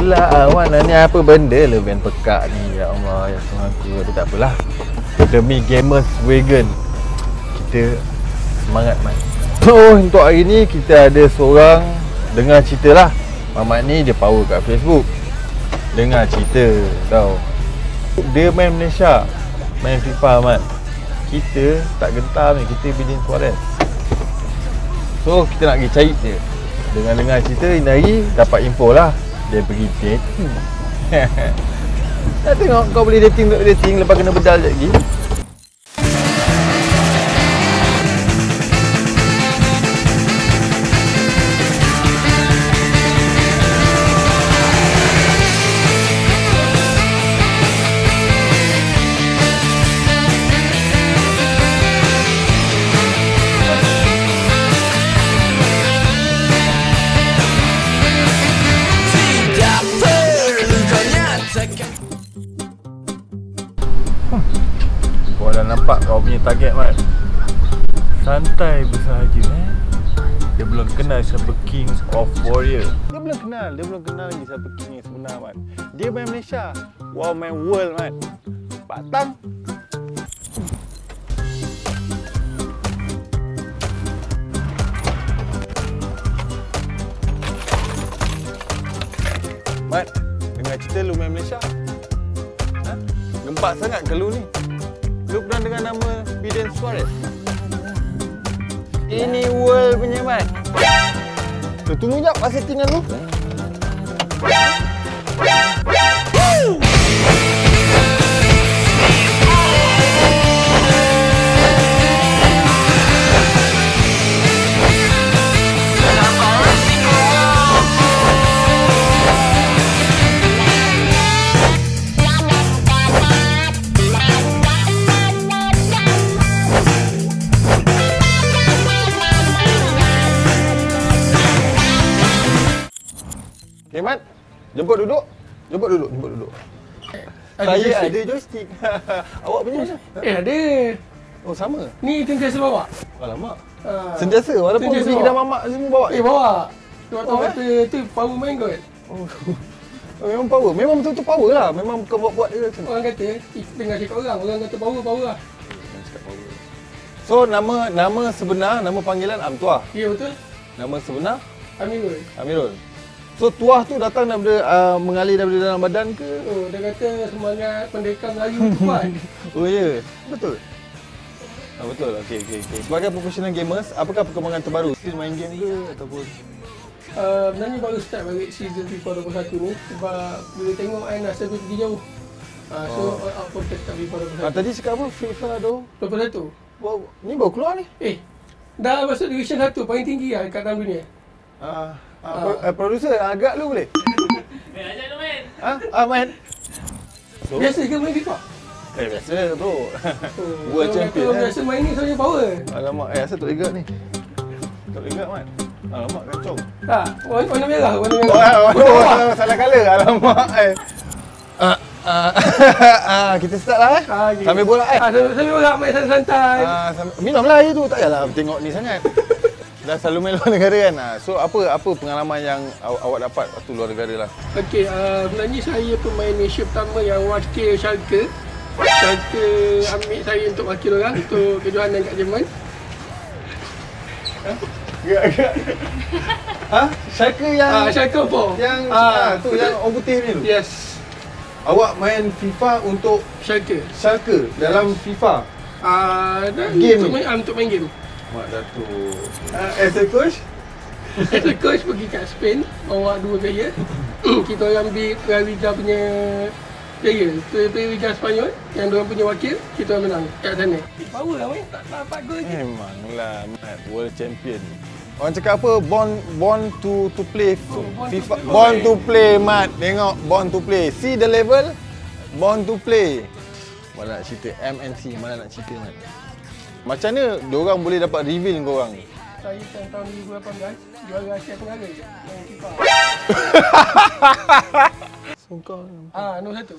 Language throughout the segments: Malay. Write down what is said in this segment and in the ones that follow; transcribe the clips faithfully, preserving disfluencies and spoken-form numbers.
Alah awan ni apa benda lah van pekak ni. Ya Allah, ya Tuhan aku. Tapi tak apalah. Demi GamersWagon kita semangat man. So untuk hari ni kita ada seorang dengar cerita lah. Mamat ni dia power kat Facebook. Dengar cerita tau. Dia main Malaysia, main Fifa mat. Kita tak gentar ni, kita Bidin Suarez. So kita nak pergi cari dia. Dengar-dengar cerita ini hari dapat info lah. Dia pergi dating. Nak tengok kau boleh dating untuk dating lepas kena bedal sekejap lagi. Kau dah nampak kau punya target mat. Santai bersahaja eh. Dia belum kenal siapa King of Warrior. Dia belum kenal, dia belum kenal lagi siapa King yang sebenar mat. Dia main Malaysia, wow main world mat. Patang. Mat, dengar cerita lu main Malaysia. Ha? Gempak sangat ke lu ni? Lu pernah dengar nama Bidin Suarez? Ini world punya mat. Tu tunggu jap pasal settingan lu. Okay, Mat. Jemput duduk. Jemput duduk, jemput duduk. Ada Saya joystick. ada joystick. Awak punya mana? Eh, ada. Oh, sama. Ni sentiasa bawa. Alamak. Ha. Sentiasa walaupun Sentiasa pergi bawa. kedai mamak semua bawa. Eh, bawa. Tu Oh, oh, kata tu power main kot. Oh. Oh, memang power. Memang betul-betul power lah. Memang bukan buat-buat dia macam. Orang kata, eh, dengar cakap orang, orang kata power, power lah. So, nama nama sebenar, nama panggilan Am Tuah. Ya, betul. Nama sebenar Amirul. Amirul. So, Tuah tu datang daripada uh, mengalir daripada dalam badan ke? Oh, dia kata semangat pendekar Melayu tu kuat. Oh ya, yeah. Betul. Ah, betul. Okey okey okey. Sebagai professional gamers, apakah perkembangan terbaru? Still main game ke ataupun Uh, sebenarnya baru start balik season FIFA dua puluh satu ni sebab bila tengok kan rasa dia pergi jauh. Uh, so Oh. all out focus kat FIFA dua puluh ah, satu. tadi cakap apa? FIFA tu? dua puluh satu. Wow, ni baru keluar ni. Eh, dah masuk division satu paling tinggi lah kat dalam dunia. Ah, ah, Ah. pro- eh, producer agak lu boleh? Eh, ajak dia main. Ha? Ah, main. So, Biasa ke main FIFA? eh biasa bro. Oh, World orang champion, kata eh. biasa main ni soalnya power. Alamak, eh asal tak legat ni. Tak legat mat. Alamak kacau. Tak, warna, warna merah, warna Oh, merah. ah, oh, oh, salah colour. Alamak eh. Ah, ah, ah, kita start lah eh. Ah, okay. Sambil bola eh. Ah, sambil, sambil bola main santai-santai. Ah, sam- minumlah air tu, tak payahlah tengok ni sangat. Dah selalu main luar negara kan. Ah, so apa apa pengalaman yang aw- awak dapat waktu luar negara lah? Okey, uh, sebenarnya saya pemain Malaysia pertama yang wakil Schalke. Schalke ambil saya untuk wakil orang untuk kejohanan kat Jerman. Gerak gerak. Ha? Schalke yang Ah, Schalke apa? yang ah, Ah, tu yang orang putih ni tu. Yes, Awak main FIFA untuk Schalke. Schalke dalam FIFA. Ah, dan Game untuk ni? main, ah, untuk main game. Mak Datuk. Uh, as a coach? As a coach pergi kat Spain, bawa dua player. Kita orang ambil Rizal punya player. Player player Rizal Sepanyol, yang diorang punya wakil, kita orang menang kat sana. Power lah main, tak dapat gol je. Memanglah Mat, world champion. Orang cakap apa? Born born to to play Oh, born to FIFA. play. Born to play Mat. Tengok born to play. See the level? Born to play. Mana nak cerita M N C, mana nak cerita Mat. Macam mana diorang boleh dapat reveal kau orang? Saya tahun tahun dua ribu lapan belas juara Asia Tenggara main FIFA. Engkau. Ah, nombor satu.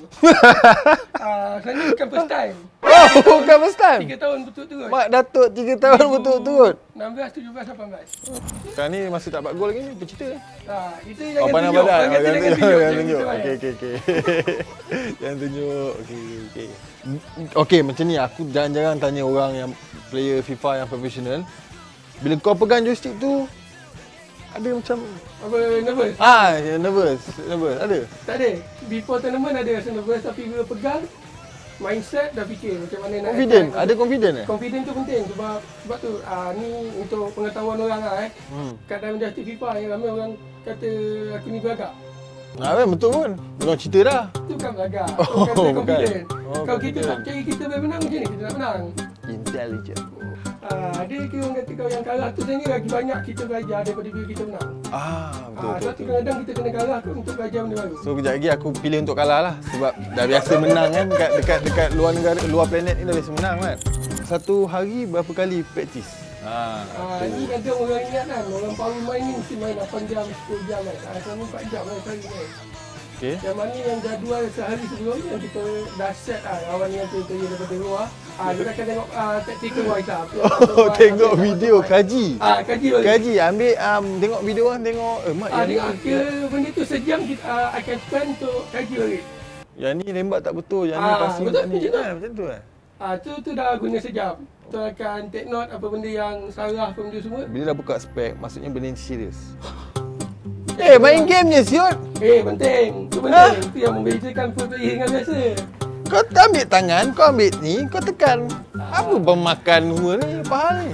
Ah, sebenarnya bukan first time. Oh, bukan first time. Tiga tahun betul-betul. Mak Datuk tiga tahun betul-betul. enam belas, tujuh belas, lapan belas. Sekarang ni masih tak buat gol lagi ni, apa cerita? Ah, itu Oh, jangan pandang tunjuk. badan. Jangan Jangan tunjuk. tunjuk. Jangan Jangan tunjuk. tunjuk. Okey, okey, okey. Jangan tunjuk. Okey, okey. Okey, macam ni aku jarang-jarang tanya orang yang player FIFA yang profesional. Bila kau pegang joystick tu, ada macam Apa, nervous? ah, nervous, nervous. Ada? Tak ada. Before tournament ada rasa nervous, tapi bila pegang, mindset dah fikir macam mana nak Confident? attack. Ada confident eh? Confident tu penting sebab sebab tu ah ni untuk pengetahuan orang lah eh. Hmm. Kat dalam industri FIFA yang ramai orang kata aku ni belagak. Ah, kan betul pun. Memang cerita dah. Tu bukan belagak. Oh, Tu kata bukan. confident. Oh, Kalau kita confident. nak cari kita boleh menang macam ni kita nak menang. Intelligent. Ah, ada kira orang kata kau yang kalah tu sebenarnya lagi banyak kita belajar daripada bila kita menang. Ah, betul Ah, betul. sebab tu betul. kadang-kadang kita kena kalah tu untuk belajar benda baru. So kejap lagi aku pilih untuk kalah lah sebab dah biasa menang kan dekat dekat dekat luar negara, luar planet ni dah biasa menang kan. Satu hari berapa kali praktis? Ha. Ah, ni kadang orang ingat kan, orang baru main ni mesti main lapan jam, sepuluh jam kan. Ah, selama empat jam lah sehari kan. Okey. Yang mana yang jadual sehari sebelum yang kita dah set lah lawan yang player daripada luar. Ah, kita akan tengok ah, tactical wise lah. Oh, tengok video kaji. Ah, kaji balik. Kaji ambil um, tengok video orang tengok eh mak Ah, yang tengok ni. kira benda tu sejam kita ah, akan spend untuk kaji balik. Yang ni rembat tak betul, yang ni Ah, passing betul, tak ni. macam tu. Ha, macam tu eh. Ah, tu tu dah guna sejam. Kita akan take note apa benda yang salah, apa benda semua. Bila dah buka spek, maksudnya benda ni serius. Eh, main game je siot. Eh, penting. Tu Ah. penting. Tu yang membezakan pro player dengan biasa. Kau ambil tangan, kau ambil ni, kau tekan. Apa pemakan semua ni? Apa hal ni?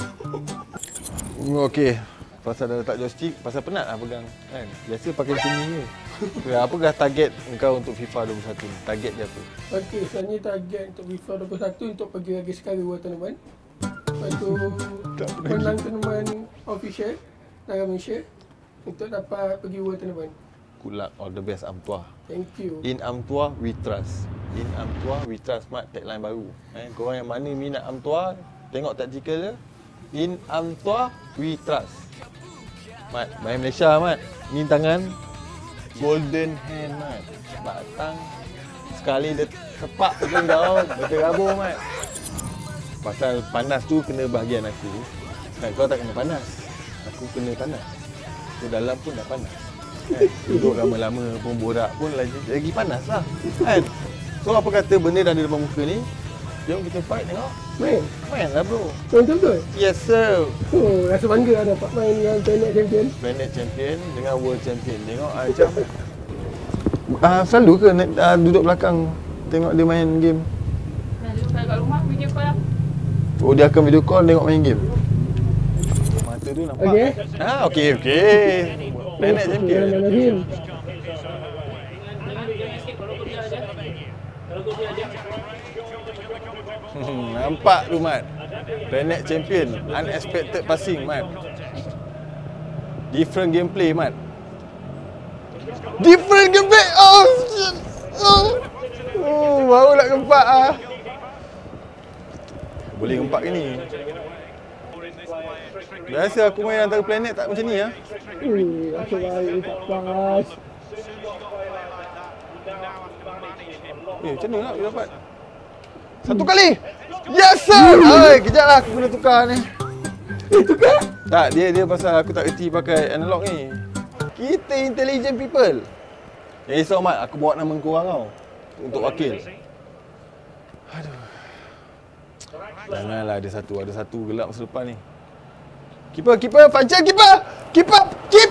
Okey. Pasal dah letak joystick, pasal penat lah pegang kan. Biasa pakai macam ni je. Apakah target engkau untuk FIFA dua puluh satu ni? Target dia apa? Okey, sebenarnya target untuk FIFA dua puluh satu untuk pergi lagi sekali World Tournament. Lepas tu menang tournament official dalam Malaysia untuk dapat pergi World Tournament. Good luck, all the best Tuah. Thank you. In Tuah, we trust. In Tuah, we trust. Mat, tagline baru. Eh, korang yang mana minat Tuah, tengok tactical dia. In Tuah, we trust. Mat, main Malaysia Mat. Ni tangan golden hand Mat. Batang sekali dia sepak ke kau, berterabur Mat. Pasal panas tu kena bahagian aku. Kan kau tak kena panas. Aku kena panas. So dalam pun dah panas. Kan? Duduk lama-lama pun borak pun lagi, lagi panas lah kan? So apa kata benda dah ada depan muka ni, jom kita fight tengok. Main? Main lah bro. Betul-betul? Yes sir. Oh, rasa bangga lah dapat main dengan Planet Champion. Planet Champion dengan World Champion. Tengok ah, macam ah, selalu ke ah, duduk belakang tengok dia main game? Lalu kat rumah video call lah. Oh dia akan video call tengok main game. Mata tu nampak. Okey. Ah okey okey. Planet Champion. Azim. Jangan jangan skip kalau kau dia aja. Kalau kau dia aja. Hmm, nampak tu Mat. Planet Champion, unexpected passing Mat. Different gameplay Mat. Different gameplay. Oh shit. Oh. Oh, baru nak gempak ah. Boleh gempak ke ni? Biasa aku main antara planet tak macam ni ah. Hmm, rasa baik tak pas. Eh, macam mana nak dapat? Satu kali. Yes sir. Ai, kejaplah aku kena tukar ni. Eh, tukar? Tak, dia dia pasal aku tak reti pakai analog ni. Kita intelligent people. Ya risau Mat, aku bawa nama korang tau untuk wakil. Aduh. Janganlah ada satu, ada satu gelap masa depan ni. Keeper, keeper, function keeper. Keeper, keep.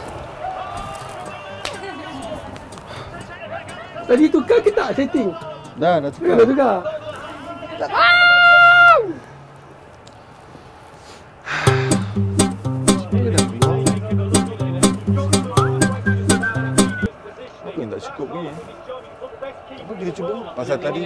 Tadi tukar ke tak setting? Dah, dah Ya, tukar. dah tukar. Apa yang tak cukup ni? Apa kita cuba? Pasal tadi.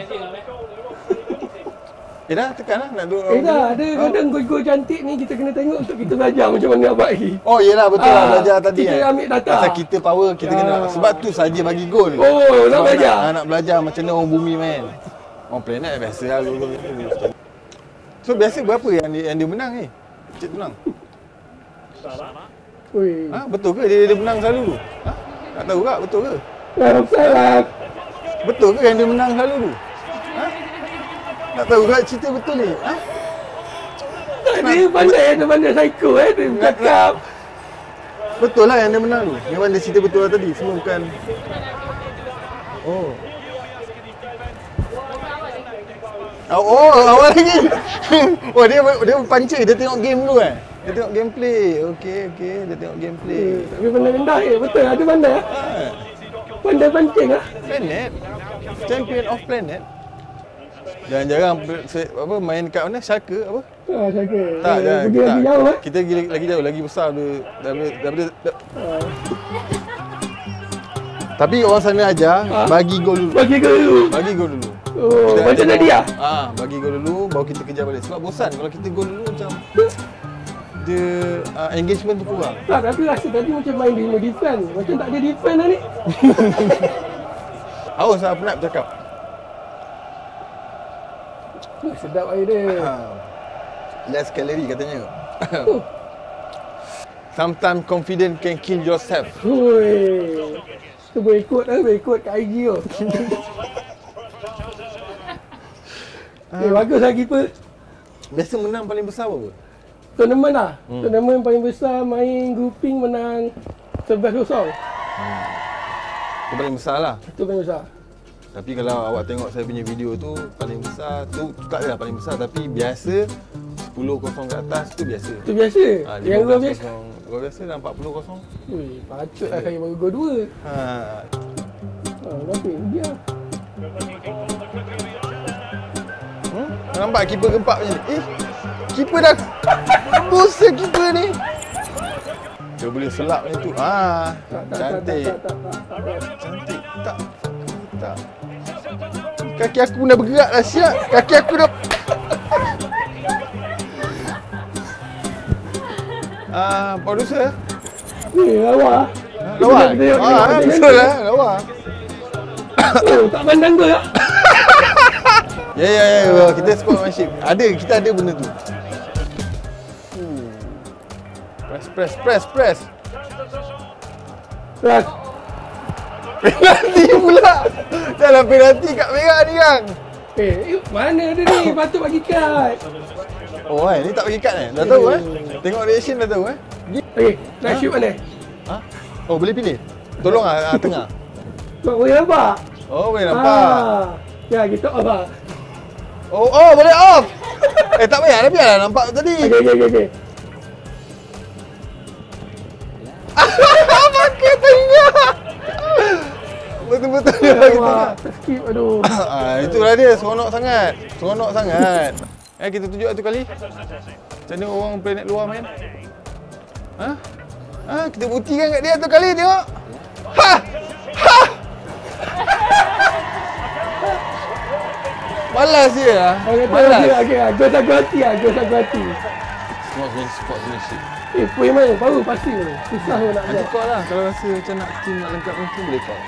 Eh dah, tekan lah. Nak duduk. Eh dah, ada kadang gol-gol cantik ni kita kena tengok untuk kita belajar macam mana nak buat lagi. Oh yelah betul lah Ah, belajar tadi kita eh. ambil data. Pasal kita power kita Ah. kena. Sebab tu saja bagi gol. Oh, nak Sebab belajar. Nak, nak belajar macam mana orang bumi main. Orang planet biasa lah gol-gol. So biasa berapa yang dia, yang dia menang ni? Cik menang. Oi. Ha, betul ke dia, dia menang selalu? Ha? Tak tahu tak betul ke? Dah offside lah. Betul ke yang dia menang selalu tu? Ha? Tak tahu tak cerita betul ni? Ha? Dia pandai, dia pandai psycho eh, dia bercakap. Betul lah yang dia menang tu. Memang dia cerita betul lah tadi. Semua bukan. Oh. Oh, oh awal lagi. Oh, dia dia pancing, dia tengok game dulu kan. Dia tengok gameplay. Okey, okey, dia tengok gameplay. Tapi pandai-pandai eh, betul lah, dia pandai ah. Ha. Pandai pancing ah. Planet. Champion of Planet. Jangan jarang apa main kat mana? Schalke apa? Ah, Schalke. Tak, eh, jangan. pergi Tak. lagi jauh eh. Kita pergi lagi jauh, lagi besar daripada daripada, daripada Ah. Tapi orang sana ajar Ha? bagi gol dulu. Bagi gol dulu. Bagi gol dulu. Oh, macam ajar tadi ah. Ah, bagi gol dulu baru kita kejar balik. Sebab bosan kalau kita gol dulu macam dia uh, engagement tu kurang. Tak, tapi rasa tadi macam main lima defend. Macam tak ada defend lah ni. Haus lah penat bercakap. Sedap air dia. Ha. Less calorie katanya. Oh. Sometimes confident can kill yourself. Hui. Tu boleh ikut lah, boleh ikut kat I G tu. Eh, bagus lah keeper. Biasa menang paling besar apa? Tournament lah. Hmm. Tournament paling besar main grouping menang sebelas kosong. Itu paling besar lah. Itu paling besar. Tapi kalau awak tengok saya punya video tu paling besar tu tak adalah paling besar tapi biasa sepuluh kosong ke atas tu biasa. Itu biasa. Ha, Yang luar biasa. Luar biasa dah empat puluh kosong. Ui, patutlah saya baru gol dua. Ha. Ha, kenapa? Dia. Hmm? Nampak keeper gempak macam ni. Eh, keeper dah bosan keeper ni. Dia boleh selap macam tu. Ha, cantik. Tak, tak, tak, tak, tak, tak. Cantik. Tak. Tak. Kaki aku dah bergerak dah siap. Kaki aku dah Ah, producer. Eh, lawa. Lawa. Kita tengok, Ah, tengok, betul tengok. lah, lawa. Oh, tak pandang gol lah. Ya ya ya, kita sportsmanship. Ada, kita ada benda tu. Press press press press. Ras. Penalti pula. Dalam penalti kat merah ni kan. Eh, mana dia ni? Patut bagi kad. Oh kan, ni tak bagi kad eh? Dah tahu eh? Tengok reaction dah tahu eh? Okey, nak shoot mana? Ha? Oh boleh pilih? Tolong ah, ah tengah. Kau boleh nampak? Oh boleh nampak. Ah. Ya, kita off lah. Oh oh boleh off. Eh tak payah, dah biarlah nampak tadi. Okey, okey, okey. Okay. Pakai tengah. Betul-betul dia pakai tengah. Skip, aduh. Ah, itulah dia, seronok sangat. Seronok sangat. Eh, kita tunjuk satu kali. Macam mana orang planet luar main? Ha? Ha, kita buktikan kat dia satu kali, tengok. Ha! Ha! Malas dia lah. Malas. Okey, okey. Gol tak hati lah, gol tak hati. Sportsman, sportsmanship. Eh, poin mana? Baru pasti tu. Susah pun nak Nanti buat. call lah. Kalau rasa macam nak team nak lengkap mungkin boleh call.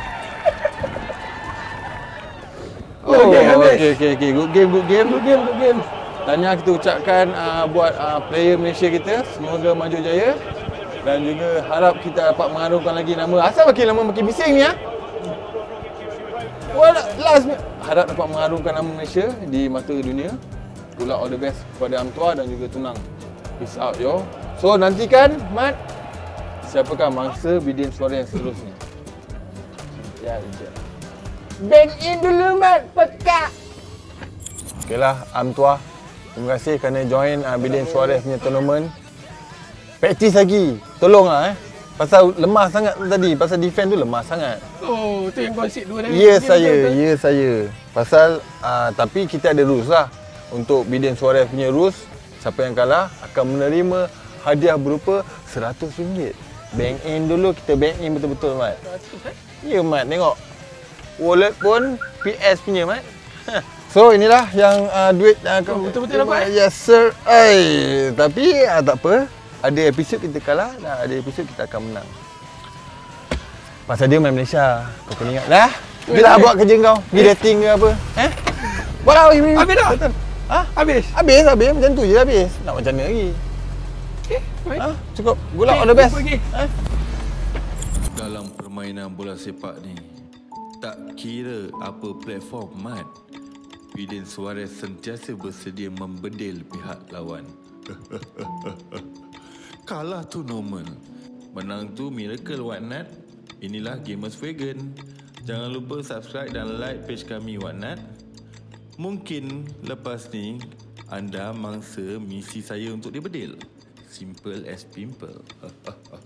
Oh, okey, habis. okey, okey, okey. Good game, good game. Good game, good game. Tahniah kita ucapkan uh, buat uh, player Malaysia kita. Semoga maju jaya. Dan juga harap kita dapat mengharumkan lagi nama. Asal makin lama makin bising ni ya. Well, last harap dapat mengharumkan nama Malaysia di mata dunia. Good luck, all the best kepada Hang Tuah dan juga Tunang. Peace out yo. So nantikan Mat, siapakah mangsa Bidin suara yang seterusnya. Ya, Rizal. Bang in dulu, Mat. Pekak. Okeylah, Hang Tuah. Terima kasih kerana join uh, Bidin Suarez punya tournament. Praktis lagi. Tolonglah eh. Pasal lemah sangat tadi. Pasal defend tu lemah sangat. Oh, tu yang konsep dua dari. Ya saya, ya saya. Pasal uh, tapi kita ada rules lah. Untuk Bidin Suarez punya rules, siapa yang kalah akan menerima hadiah berupa seratus ringgit. Bank in dulu, kita bank in betul-betul Mat. seratus eh? Ya Mat, tengok. Wallet pun P S punya Mat. So inilah yang uh, duit uh, Oh, betul-betul dapat eh? Yes sir. Ay, tapi uh, tak apa. Ada episod kita kalah dan ada episod kita akan menang. Pasal dia main Malaysia. Kau kena ingat dah. Pergilah buat kerja kau. Pergi dating ke apa. Eh? Buat lah. Habis dah? Betul. Ha? Habis? Habis, habis. Macam tu je habis. Nak macam mana lagi? Okay, baik. Ha? Cukup. Good luck, all the best. Okay. Eh? Dalam permainan bola sepak ni, Tak kira apa platform, Mat, Bidin Suarez sentiasa bersedia membedil pihak lawan. Kalah tu normal, menang tu miracle, Wat Nat. Inilah GamersWagon. Jangan lupa subscribe dan like page kami, Wat Nat. Mungkin lepas ni anda mangsa misi saya untuk dibedil. Simple as pimple.